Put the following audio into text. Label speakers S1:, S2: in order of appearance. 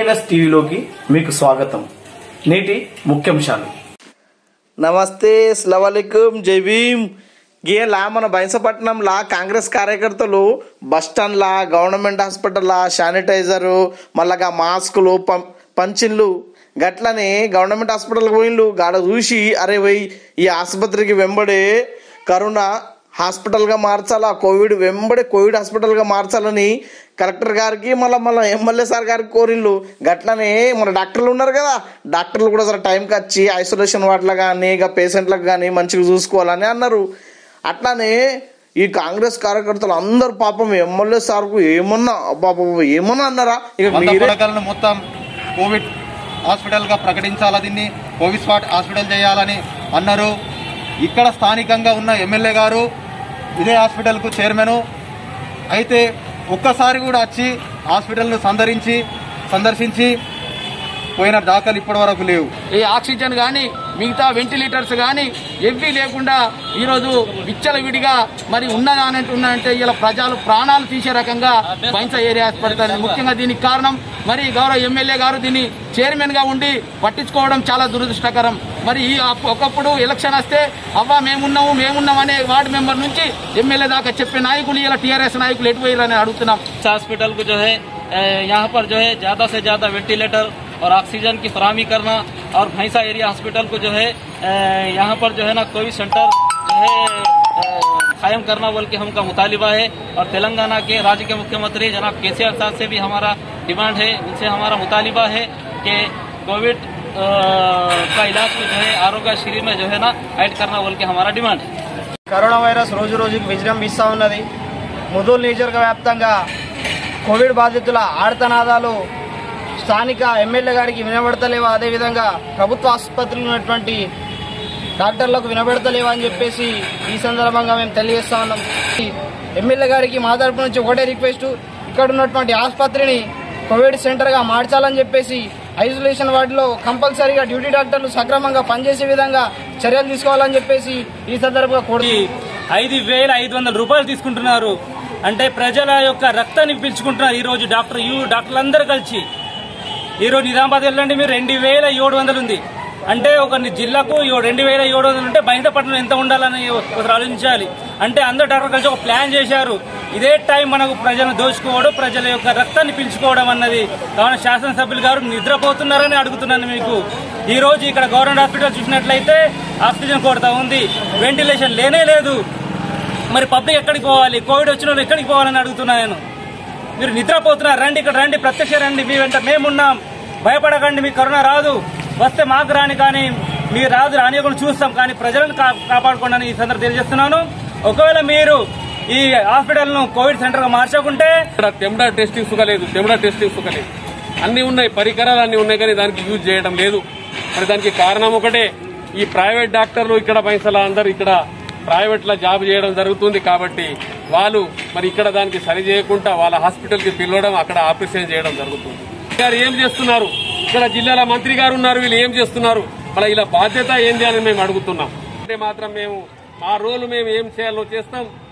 S1: TRS టీవీలోకి మీకు స్వాగతం. నేటి ముఖ్యాంశాలు.
S2: నమస్తే, అస్సలాముఅలైకుం, జై భీమ్. గేలా మన బైంసపట్నంలా కాంగ్రెస్ కార్యకర్తలు బస్టాండ్లా, గవర్నమెంట్ హాస్పిటల్లా శానిటైజరు, మళ్ళా మాస్కులు, పంచిన్లు గట్లనే గవర్నమెంట్ హాస్పిటల్కి పోయిండ్లు. గాడ చూసి అరే పోయి ఈ ఆసుపత్రికి వెంబడే కరోనా హాస్పిటల్గా మార్చాలా, కోవిడ్ హాస్పిటల్గా మార్చాలని కలెక్టర్ గారికి మళ్ళీ ఎమ్మెల్యే సార్ గారికి కోరిళ్ళు. గట్లనే మన డాక్టర్లు ఉన్నారు కదా, డాక్టర్లు కూడా సరే టైంకి వచ్చి ఐసోలేషన్ వార్డులో కానీ ఇక పేషెంట్లకు కానీ మంచిగా చూసుకోవాలని అన్నారు. అట్లానే ఈ కాంగ్రెస్ కార్యకర్తలు అందరు పాపం ఎమ్మెల్యే సార్కు ఏమన్నా అన్నారా?
S3: ఇక మొత్తం కోవిడ్ హాస్పిటల్గా ప్రకటించాలా, దీన్ని కోవిడ్ స్పాట్ హాస్పిటల్ చేయాలని అన్నారు. ఇక్కడ స్థానికంగా ఉన్న ఎమ్మెల్యే గారు ఇదే హాస్పిటల్కు చైర్మన్ అయితే ఒక్కసారి కూడా వచ్చి హాస్పిటల్ను సందర్శించి పోయిన దాఖలు ఇప్పటి వరకు లేవు.
S4: ఈ ఆక్సిజన్ కానీ మిగతా వెంటిలేటర్స్ కానీ ఎవ్వి లేకుండా ఈరోజు విచ్చలవిడిగా మరి ఉన్నదంటే ఇలా ప్రజలు ప్రాణాలు తీసే రకంగా బైంస ఏరియా హాస్పిటల్. ముఖ్యంగా దీనికి కారణం మరి గౌరవ ఎమ్మెల్యే గారు దీన్ని చైర్మన్గా ఉండి పట్టించుకోవడం చాలా దురదృష్టకరం. మరి ఈ ఒకప్పుడు ఎలక్షన్ వస్తే మేమున్నాం అనే వార్డు మెంబర్ నుంచి ఎమ్మెల్యే దాకా చెప్పే నాయకులు ఇలా టీఆర్ఎస్ నాయకులు ఎటు పోయారని అడుగుతున్నాం.
S5: हॉस्पिटल को जो है यहाँ पर जो है ज़्यादा से ज़्यादा वेंटिलेटर और ऑक्सीजन की फराहमी करना और भैंसा एरिया हॉस्पिटल को जो है यहाँ पर जो है ना कोविड सेंटर जो है कायम करना बोल के हमका मुतालिबा है। और तेलंगाना के राज्य के मुख्यमंत्री जनाब केसीआर साहब से भी हमारा डिमांड है, उनसे हमारा मुतालिबा है कि कोविड का इलाज को जो है आरोग्य शिविर में जो है ना ऐड करना बोल के हमारा डिमांड है।
S6: కరోనా వైరస్ రోజు రోజుకి విజృంభిస్తూ ఉన్నది. ముదోల్ నియోజకవర్గ వ్యాప్తంగా కోవిడ్ బాధితుల ఆర్తనాదాలు స్థానిక ఎమ్మెల్యే గారికి వినబడతలేవా, అదేవిధంగా ప్రభుత్వ ఆసుపత్రులు ఉన్నటువంటి డాక్టర్లకు వినబడతలేవా అని చెప్పేసి ఈ సందర్భంగా మేము తెలియజేస్తా ఉన్నాం. ఎమ్మెల్యే గారికి మా తరపు నుంచి ఒకటే రిక్వెస్ట్, ఇక్కడ ఉన్నటువంటి ఆసుపత్రిని కోవిడ్ సెంటర్గా మార్చాలని చెప్పేసి ఐసోలేషన్ వార్డులో కంపల్సరీగా డ్యూటీ డాక్టర్లు సక్రమంగా పనిచేసే విధంగా చర్యలు తీసుకోవాలని చెప్పేసి ఈ సందర్భంగా కోరుతుంది.
S5: 5,500 రూపాయలు తీసుకుంటున్నారు అంటే ప్రజల యొక్క రక్తాన్ని పీల్చుకుంటున్నారు. ఈరోజు డాక్టర్లందరూ కలిసి ఈరోజు నిజామాబాద్ వెళ్ళండి మీరు 2,700 ఉంది అంటే ఒక జిల్లాకు 2,700 ఉంటే బైంసపట్నం ఎంత ఉండాలని ఒకరు ఆలోచించాలి. అంటే అందరు డాక్టర్ కలిసి ఒక ప్లాన్ చేశారు. ఇదే టైం మనకు ప్రజలను దోచుకోవడం, ప్రజల యొక్క రక్తాన్ని పీల్చుకోవడం అన్నది. కావున శాసనసభ్యులు గారు నిద్రపోతున్నారని అడుగుతున్నాను మీకు. ఈ రోజు ఇక్కడ గవర్నమెంట్ హాస్పిటల్ చూసినట్లయితే ఆక్సిజన్ కొరత ఉంది, వెంటిలేషన్ లేనే లేదు. మరి పబ్లిక్ ఎక్కడికి పోవాలి, కోవిడ్ వచ్చిన వాళ్ళు ఎక్కడికి పోవాలని అడుగుతున్నాను నేను. మీరు నిద్రపోతున్నారు, రండి ఇక్కడ రండి, ప్రత్యక్ష రండి, మీ వెంట మేమున్నాం, భయపడకండి. మీకు కరోనా రాదు, వస్తే మాకు రాని, కానీ మీరు రానియకుండా చూస్తాం, కానీ ప్రజలను కాపాడుకోండి అని ఈ సందర్భంగా తెలియజేస్తున్నాను. ఒకవేళ మీరు ఈ హాస్పిటల్ ను కోవిడ్ సెంటర్ గా మార్చకుంటే
S7: టెండా టెస్టింగ్ సుఖలేదు, అన్ని ఉన్నాయి, పరికరాలు అన్ని ఉన్నాయి, కానీ దానికి యూజ్ చేయడం లేదు. మరి దానికి కారణం ఒకటే, ఈ ప్రైవేట్ డాక్టర్లు ఇక్కడ పైసలు అందరూ ఇక్కడ ప్రైవేట్ లో జాబ్ చేయడం జరుగుతుంది. కాబట్టి వాళ్ళు మరి ఇక్కడ దానికి సరి చేయకుండా వాళ్ళ హాస్పిటల్ కి పిలవడం, అక్కడ ఆపరేషన్ చేయడం జరుగుతుంది. గారు ఏం చేస్తున్నారు, ఇక్కడ జిల్లాల మంత్రి గారు ఉన్నారు, వీళ్ళు ఏం చేస్తున్నారు, మళ్ళీ ఇలా బాధ్యత ఏంది అని మేము అడుగుతున్నాం. అంటే మాత్రం మేము మా రోలు మేము ఏం చేయాలో చేస్తాం.